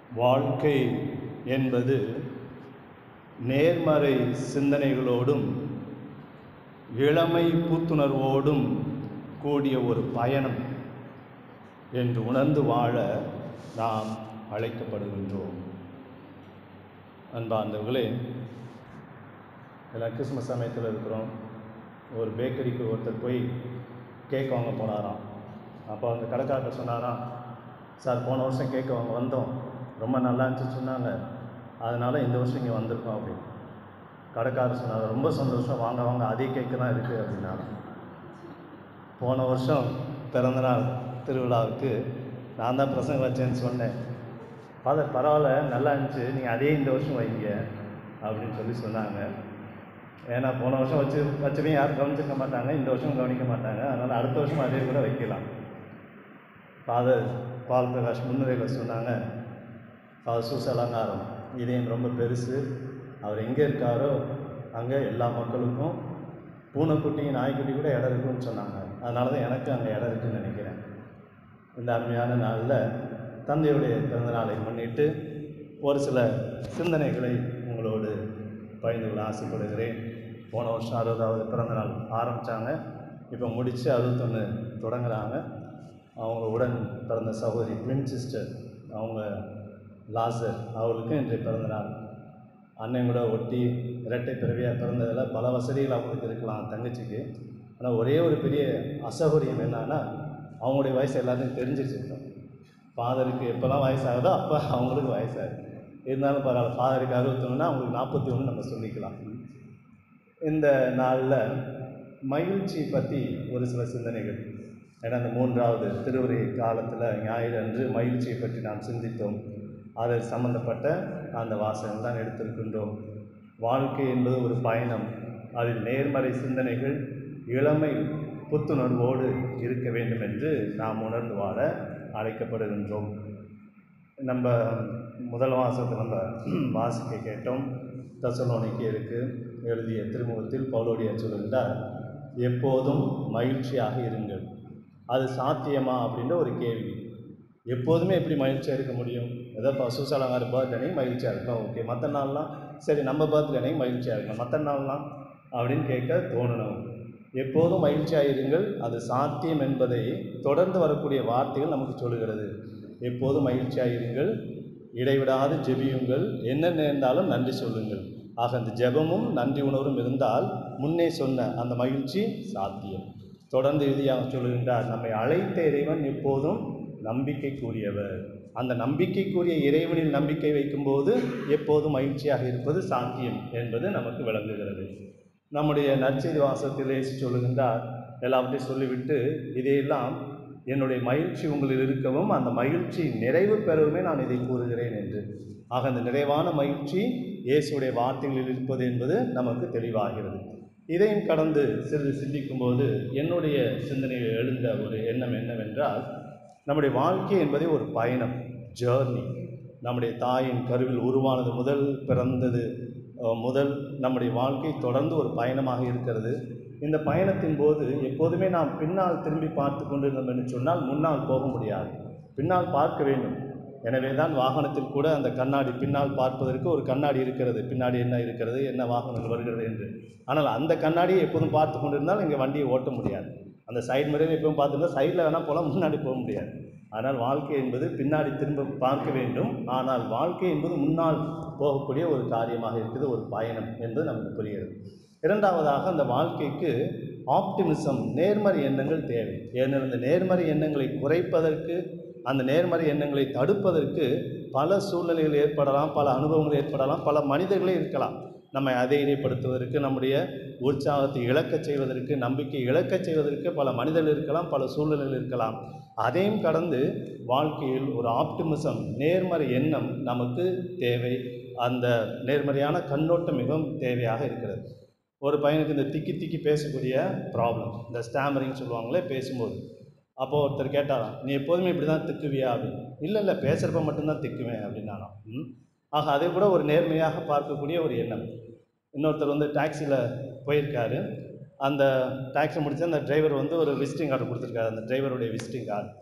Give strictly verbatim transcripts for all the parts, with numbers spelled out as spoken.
வாழ்க்கை என்பது நேர்மறை சிந்தனைகளோடும் இளமை புத்துணர்வோடும் கூடிய ஒரு பயணம் என்று உணர்ந்து வாழ நாம் அழைக்கப்படுகின்றோம். அன்பார்ந்தவர்களே, எல்லாம் கிறிஸ்மஸ் சமயத்தில் இருக்கிறோம். ஒரு பேக்கரிக்கு ஒருத்தர் போய் கேக் வாங்க போனாராம். அப்போ அந்த கடைக்காரர் சொன்னாராம், சார் போன வருஷம் கேக் வாங்க வந்தோம், ரொம்ப நல்லா இருந்துச்சு சொன்னாங்க, அதனால் இந்த வருஷம் இங்கே வந்திருக்கோம் அப்படின்னு. கடைக்காரர் சொன்னார், ரொம்ப சந்தோஷம், வாங்க வாங்க அதே கேக்கு தான் இருக்குது அப்படின்னாங்க. போன வருஷம் பிறந்தநாள் திருவிழாவுக்கு நான் தான் பிரசங்கம் வச்சேன்னு சொன்னேன். ஃபாதர் பரவாயில்ல, நல்லா இருந்துச்சு, நீங்கள் அதே இந்த வருஷம் வைங்க அப்படின்னு சொல்லி சொன்னாங்க. ஏன்னா போன வருஷம் வச்சு வச்சுமே யாரும் கவனிச்சிக்க மாட்டாங்க, இந்த வருஷம் கவனிக்க மாட்டாங்க, அதனால் அடுத்த வருஷம் அதே கூட வைக்கலாம். ஃபாதர் பால் பிரகாஷ் முன்னுரையில் சொன்னாங்க, ஃபாதர் சூஸ் அலங்காரம் இதயம் ரொம்ப பெருசு, அவர் எங்கே இருக்காரோ அங்கே எல்லா மக்களுக்கும் பூனைக்குட்டி நாய்க்குட்டி கூட இடம் இருக்குன்னு சொன்னாங்க. அதனால தான் எனக்கு அங்கே இடம் இருக்குதுன்னு நினைக்கிறேன். இந்த அருமையான நாளில் தந்தையுடைய பிறந்தநாளை முன்னிட்டு ஒரு சில சிந்தனைகளை உங்களோடு பகிர்ந்து கொள்ள ஆசைப்படுகிறேன். போன வருஷம் அறுபதாவது பிறந்தநாள் ஆரம்பித்தாங்க, இப்போ முடித்து அறுபத்தொன்று தொடங்குறாங்க. அவங்க உடன் பிறந்த சகோதரி ட்வின் சிஸ்டர் அவங்க லாசர் அவர்களுக்கு இன்றைய பிறந்தநாள். அண்ணன் கூட ஒட்டி இரட்டை பிறவியாக பிறந்ததில் பல வசதிகள் அவங்களுக்கு இருக்கலாம் தங்கச்சிக்கு. ஆனால் ஒரே ஒரு பெரிய அசௌகரியம் என்னன்னா, அவங்களுடைய வயசு எல்லாத்தையும் தெரிஞ்சிருச்சுருக்கோம். ஃபாதருக்கு எப்போல்லாம் வயசாகுதோ அப்போ அவங்களுக்கு வயசாகுது. இருந்தாலும் பரவாயில்ல, ஃபாதருக்கு அறுபத்தொன்றுனா அவங்களுக்கு நாற்பத்தி ஒன்று நம்ம சொல்லிக்கலாம். இந்த நாளில் மகிழ்ச்சி பற்றி ஒரு சில சிந்தனைகள். ஏன்னா அந்த மூன்றாவது திருவருகை காலத்தில் ஞாயிறு அன்று மகிழ்ச்சியை பற்றி நாம் சிந்தித்தோம். அதில் சம்பந்தப்பட்ட அந்த வாசகம் தான் எடுத்திருக்கின்றோம். வாழ்க்கை என்பது ஒரு பயணம், அதில் நேர்மறை சிந்தனைகள் இளமை புத்துணர்வோடு இருக்க வேண்டும் என்று நாம் உணர்ந்து வாழ அழைக்கப்படுகின்றோம். நம்ம முதல் வாசகத்தை நம்ம வாசிக்க கேட்டோம். தெசலோனிக்கேயருக்கு எழுதிய திருமுகத்தில் பவுலோடியா சொல்கின்றார், எப்போதும் மகிழ்ச்சியாக இருங்கள். அது சாத்தியமா அப்படின்ற ஒரு கேள்வி. எப்போதுமே எப்படி மகிழ்ச்சியாக இருக்க முடியும்? ஏதோ இப்போ சூசாலங்கார பர்த்டே மகிழ்ச்சியாக இருக்கும், ஓகே. மற்ற நாள்லாம் சரி, நம்ம பர்த்டே மகிழ்ச்சியாக இருக்கலாம், மற்ற நாள்லாம் அப்படின்னு கேட்க தோணணும். எப்போதும் மகிழ்ச்சியாக இருங்கள், அது சாத்தியம் என்பதை தொடர்ந்து வரக்கூடிய வார்த்தைகள் நமக்கு சொல்லுகிறது. எப்போதும் மகிழ்ச்சியாக இருங்கள், இடைவிடாது ஜெபியுங்கள், என்ன நேர்ந்தாலும் நன்றி சொல்லுங்கள். ஆக அந்த ஜெபமும் நன்றி உணர்வும் இருந்தால் முன்னே சொன்ன அந்த மகிழ்ச்சி சாத்தியம். தொடர்ந்து இறுதியாக சொல்லுகின்றார், நம்மை அழைத்த இறைவன் எப்போதும் நம்பிக்கைக்குரியவர். அந்த நம்பிக்கைக்குரிய இறைவனில் நம்பிக்கை வைக்கும்போது எப்போதும் மகிழ்ச்சியாக இருப்பது சாத்தியம் என்பது நமக்கு விளங்குகிறது. நம்முடைய நற்செய்தி வாசகத்திலே சொல்லுகின்றார், எல்லாவற்றையும் சொல்லிவிட்டு இதையெல்லாம் என்னுடைய மகிழ்ச்சி உங்களில் இருக்கவும் அந்த மகிழ்ச்சி நிறைவு பெறவுமே நான் இதை கூறுகிறேன் என்று. ஆக அந்த நிறைவான மகிழ்ச்சி இயேசுடைய வார்த்தைகளில் இருப்பது என்பது நமக்கு தெளிவாகிறது. இதையும் கடந்து சிறிது சிந்திக்கும்போது என்னுடைய சிந்தனையில் எழுந்த ஒரு எண்ணம் என்னவென்றால், நம்முடைய வாழ்க்கை என்பதே ஒரு பயணம், ஜேர்னி. நம்முடைய தாயின் கருவில் உருவானது முதல் பிறந்தது முதல் நம்முடைய வாழ்க்கை தொடர்ந்து ஒரு பயணமாக இருக்கிறது. இந்த பயணத்தின் போது எப்போதுமே நாம் பின்னால் திரும்பி பார்த்து கொண்டிருந்தோம் என்று சொன்னால் முன்னால் போக முடியாது, பின்னால் பார்க்க வேண்டும். எனவே தான் வாகனத்தில் கூட அந்த கண்ணாடி, பின்னால் பார்ப்பதற்கு ஒரு கண்ணாடி இருக்கிறது, பின்னாடி என்ன இருக்கிறது, என்ன வாகனங்கள் வருகிறது என்று. ஆனால் அந்த கண்ணாடியை எப்போதும் பார்த்து கொண்டிருந்தால் இங்கே வண்டியை ஓட்ட முடியாது. அந்த சைடு முறையில் எப்பவும் பார்த்துருந்தா சைடில் வேணால் போகலாம், முன்னாடி போக முடியாது. ஆனால் வாழ்க்கை என்பது பின்னாடி திரும்ப பார்க்க வேண்டும். ஆனால் வாழ்க்கை என்பது முன்னால் போகக்கூடிய ஒரு காரியமாக இருக்குது, ஒரு பயணம் என்பது நமக்கு புரிகிறது. இரண்டாவதாக, அந்த வாழ்க்கைக்கு ஆப்டிமிசம், நேர்மறை எண்ணங்கள் தேவை. ஏனெனில் இந்த நேர்மறை எண்ணங்களை குறைப்பதற்கு, அந்த நேர்மறை எண்ணங்களை தடுப்பதற்கு பல சூழ்நிலைகள் ஏற்படலாம், பல அனுபவங்கள் ஏற்படலாம், பல மனிதர்களே இருக்கலாம். நம்மை அதைரியப்படுத்துவதற்கு, நம்முடைய உற்சாகத்தை இழக்கச் செய்வதற்கு, நம்பிக்கை இழக்கச் செய்வதற்கு பல மனிதர்கள் இருக்கலாம், பல சூழ்நிலைகள் இருக்கலாம். அதையும் கடந்து வாழ்க்கையில் ஒரு ஆப்டிமிசம், நேர்மறை எண்ணம் நமக்கு தேவை. அந்த நேர்மறையான கண்ணோட்டம் மிகவும் தேவையாக இருக்கிறது. ஒரு பையனுக்கு இந்த திக்கி திக்கி பேசக்கூடிய ப்ராப்ளம், இந்த ஸ்டாமரிங் சொல்லுவாங்களே பேசும்போது. அப்போது ஒருத்தர் கேட்டாராம், நீ எப்போதுமே இப்படி தான் திக்குவியா அப்படின்னு. இல்லை இல்லை, பேசுகிறப்ப மட்டும்தான் திக்குவேன் அப்படின்னாலாம். ம் ஆக அதை கூட ஒரு நேர்மையாக பார்க்கக்கூடிய ஒரு எண்ணம். இன்னொருத்தர் வந்து டாக்ஸியில் போயிருக்காரு. அந்த டாக்ஸி முடிச்சு அந்த டிரைவர் வந்து ஒரு விசிட்டிங் கார்டு கொடுத்துருக்காரு, அந்த டிரைவருடைய விசிட்டிங் கார்டு.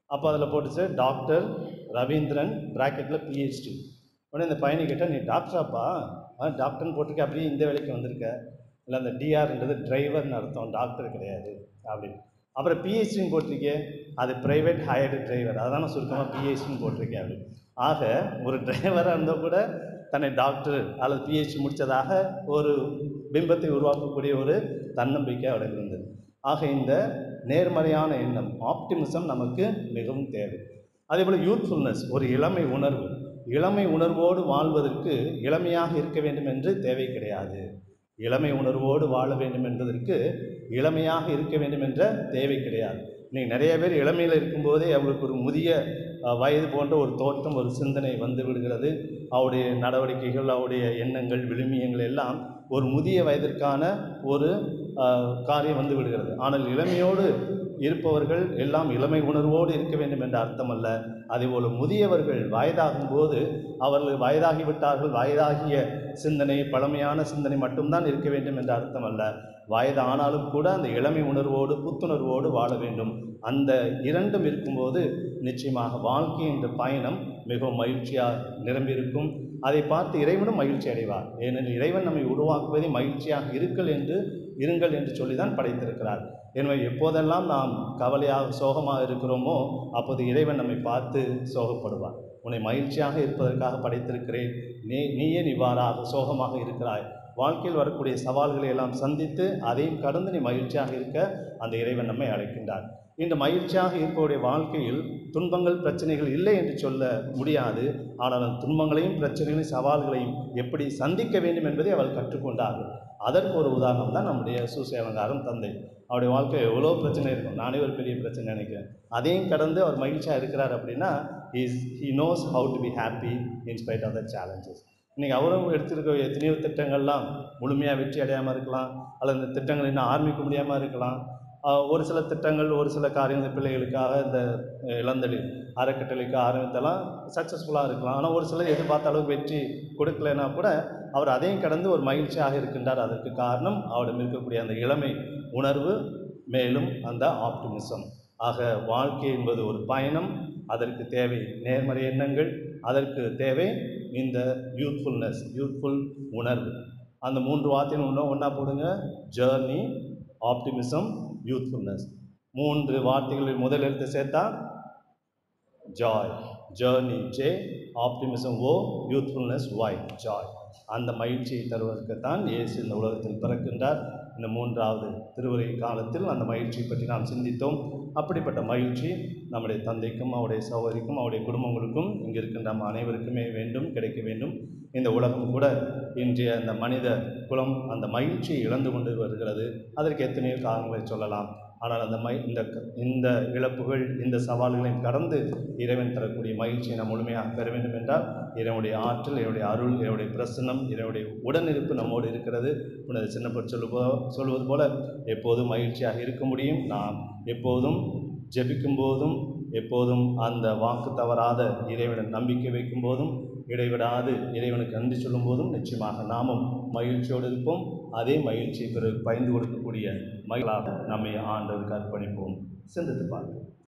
அப்போ அதில் போட்டுச்சு டாக்டர் ரவீந்திரன் ப்ராக்கெட்டில் பிஹெச்டி. உடனே இந்த பையனை கேட்டால், நீ டாக்டராப்பா? ஆ டாக்டர்னு போட்டிருக்க, அப்படியே இந்த வேலைக்கு வந்திருக்க. இல்லை, அந்த டிஆர்ன்றது டிரைவர்னு அர்த்தம், டாக்டர் கிடையாது அப்படின்னு. அப்புறம் பிஹெச்டின்னு போட்டிருக்கே, அது ப்ரைவேட் ஹையர்டு டிரைவர், அதான் நான் சுருக்கமாக பிஹெச்டின்னு போட்டிருக்கேன் அப்படின்னு. ஆக ஒரு டிரைவராக இருந்தால் கூட தன்னை டாக்டர் அல்லது பிஹெச்டி முடித்ததாக ஒரு பிம்பத்தை உருவாக்கக்கூடிய ஒரு தன்னம்பிக்கை அவருக்கு இருந்தது. ஆக இந்த நேர்மறையான எண்ணம், ஆப்டிமிசம் நமக்கு மிகவும் தேவை. அதேபோல் யூத்ஃபுல்னஸ், ஒரு இளமை உணர்வு. இளமை உணர்வோடு வாழ்வதற்கு இளமையாக இருக்க வேண்டும் என்று தேவை கிடையாது. இளமை உணர்வோடு வாழ வேண்டும் என்பதற்கு இளமையாக இருக்க வேண்டும் என்ற தேவை கிடையாது. இன்றைக்கி நிறைய பேர் இளமையில் இருக்கும்போதே அவங்களுக்கு ஒரு முதிய வயது போன்ற ஒரு தோற்றம், ஒரு சிந்தனை வந்து விடுகிறது. அவருடைய நடவடிக்கைகள், அவருடைய எண்ணங்கள், விழுமியங்கள் எல்லாம் ஒரு முதிய வயதிற்கான ஒரு காரியம் வந்து விடுகிறது. ஆனால் இளமையோடு இருப்பவர்கள் எல்லாம் இளமை உணர்வோடு இருக்க வேண்டும் என்ற அர்த்தம் அல்ல. அதேபோல் முதியவர்கள் வயதாகும் போது அவர்கள் வயதாகிவிட்டார்கள், வயதாகிய சிந்தனை, பழமையான சிந்தனை மட்டும்தான் இருக்க வேண்டும் என்ற அர்த்தம் அல்ல. வயது ஆனாலும் கூட அந்த இளமை உணர்வோடு, புத்துணர்வோடு வாழ வேண்டும். அந்த இரண்டும் இருக்கும்போது நிச்சயமாக வாழ்க்கை என்ற பயணம் மிகவும் மகிழ்ச்சியாக நிரம்பியிருக்கும். அதை பார்த்து இறைவனும் மகிழ்ச்சி அடைவார். ஏனெனில் இறைவன் நம்மை உருவாக்குவதை மகிழ்ச்சியாக இருக்கல் என்று இருங்கள் என்று சொல்லி தான் படைத்திருக்கிறார். எனவே எப்போதெல்லாம் நாம் கவலையாக, சோகமாக இருக்கிறோமோ அப்போது இறைவன் நம்மை பார்த்து சோகப்படுவார். உன்னை மகிழ்ச்சியாக இருப்பதற்காக படைத்திருக்கிறேன், நீ நீயே இவ்வாறாக சோகமாக இருக்கிறாய். வாழ்க்கையில் வரக்கூடிய சவால்களை எல்லாம் சந்தித்து அதையும் கடந்து நீ மகிழ்ச்சியாக இருக்க அந்த இறைவன் நம்மை அழைக்கின்றார். இன்று மகிழ்ச்சியாக இருப்பவருடைய வாழ்க்கையில் துன்பங்கள், பிரச்சனைகள் இல்லை என்று சொல்ல முடியாது. ஆனால் அந்த துன்பங்களையும், பிரச்சனைகளையும், சவால்களையும் எப்படி சந்திக்க வேண்டும் என்பதை அவள் கற்றுக்கொண்டார்கள். அதற்கு ஒரு உதாரணம் தான் நம்முடைய சூசை அலங்காரம் தந்தை. அவருடைய வாழ்க்கையில் எவ்வளோ பிரச்சனை இருக்கும், நானே ஒரு பெரிய பிரச்சனை நினைக்கிறேன். அதையும் கடந்து அவர் மகிழ்ச்சியாக இருக்கிறார் அப்படின்னா is he knows how to be happy in spite of the challenges. இன்றைக்கி அவரும் எடுத்திருக்க எத்தனையோ திட்டங்கள்லாம் முழுமையாக வெற்றி அடையாமல் இருக்கலாம், அல்லது இந்த திட்டங்கள் இன்னும் ஆரம்பிக்க முடியாமல் இருக்கலாம். ஒரு சில திட்டங்கள், ஒரு சில காரியங்கள் பிள்ளைகளுக்காக இந்த இளந்தளி அறக்கட்டளைக்கு ஆரம்பித்தெல்லாம் சக்ஸஸ்ஃபுல்லாக இருக்கலாம். ஆனால் ஒரு சிலர் எதிர்பார்த்த அளவுக்கு வெற்றி கொடுக்கலைன்னா கூட அவர் அதையும் கடந்து ஒரு மகிழ்ச்சியாக இருக்கின்றார். அதற்கு காரணம் அவரிடம் இருக்கக்கூடிய அந்த இளமை உணர்வு, மேலும் அந்த ஆப்டிமிசம். ஆக வாழ்க்கை என்பது ஒரு பயணம். அதற்கு தேவை நேர்மறை எண்ணங்கள், அதற்கு தேவை இந்த யூத்ஃபுல்னஸ், யூத்ஃபுல் உணர்வு. அந்த மூன்று வார்த்தையும் ஒன்றா ஒன்றா போடுங்க, ஜேர்னி, ஆப்டிமிசம், யூத்ஃபுல்னஸ். மூன்று வார்த்தைகளில் முதல் எழுத்து சேர்த்தா joy. Journey J, optimism O, youthfulness Y, joy. அந்த மகிழ்ச்சியை தருவதற்குத்தான் இயேசு இந்த உலகத்தில் பிறக்கின்றார். இந்த மூன்றாவது திருவரை காலத்தில் அந்த மகிழ்ச்சியை பற்றி நாம் சிந்தித்தோம். அப்படிப்பட்ட மகிழ்ச்சி நம்முடைய தந்தைக்கும், அவருடைய சகோதரிக்கும், அவருடைய குடும்பங்களுக்கும், இங்கே இருக்கின்ற நம்ம அனைவருக்குமே வேண்டும், கிடைக்க வேண்டும். இந்த உலகம் கூட இன்றைய அந்த மனித குலம் அந்த மகிழ்ச்சியை இழந்து கொண்டு வருகிறது. அதற்கு எத்தனையோ காரணங்களை சொல்லலாம். ஆனால் அந்த மை இந்த இந்த இழப்புகள், இந்த சவால்களையும் கடந்து இறைவன் தரக்கூடிய மகிழ்ச்சியை நாம் முழுமையாக பெற வேண்டும் என்றால் இறைவனுடைய ஆற்றல், இறைவனுடைய அருள், இறைவனுடைய பிரசன்னம், இறைவனுடைய உடனிருப்பு நம்மோடு இருக்கிறது. புனித சின்னப்பர் சொல்லுவோ சொல்வது போல எப்போதும் மகிழ்ச்சியாக இருக்க முடியும். நாம் எப்போதும் ஜெபிக்கும் போதும், எப்போதும் அந்த வாக்கு தவறாத இறைவனிடம் நம்பிக்கை வைக்கும் போதும், இடைவிடாது இறைவனுக்கு நன்றி சொல்லும் போதும் நிச்சயமாக நாமும் மகிழ்ச்சியோடு இருப்போம். அதே மகிழ்ச்சியை பிறகு பயந்து கொடுக்கக்கூடிய மகிழாக நம்மை ஆண்டவருக்கு அர்ப்பணிப்போம். சிந்தித்து பார்ப்போம்.